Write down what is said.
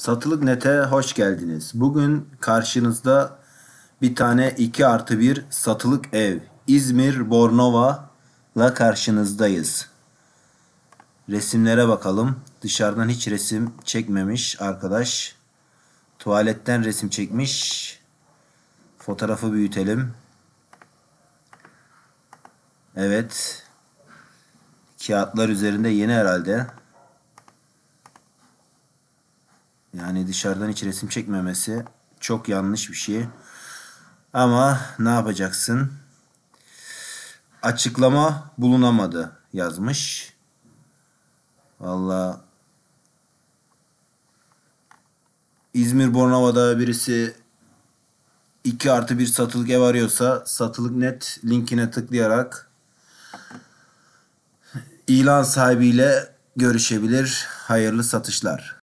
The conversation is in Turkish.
Satılık Net'e hoş geldiniz. Bugün karşınızda bir tane 2+1 satılık ev. İzmir Bornova'la karşınızdayız. Resimlere bakalım. Dışarıdan hiç resim çekmemiş arkadaş. Tuvaletten resim çekmiş. Fotoğrafı büyütelim. Evet. Kağıtlar üzerinde yeni herhalde. Yani dışarıdan hiç resim çekmemesi çok yanlış bir şey. Ama ne yapacaksın? Açıklama bulunamadı yazmış. Valla İzmir Bornova'da birisi 2+1 satılık ev arıyorsa Satılık Net linkine tıklayarak ilan sahibiyle görüşebilir. Hayırlı satışlar.